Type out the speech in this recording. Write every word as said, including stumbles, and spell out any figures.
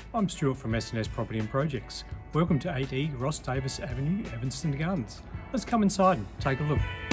I'm Stuart from S and S Property and Projects. Welcome to eight E Ross Davis Avenue, Evanston Gardens. Let's come inside and take a look.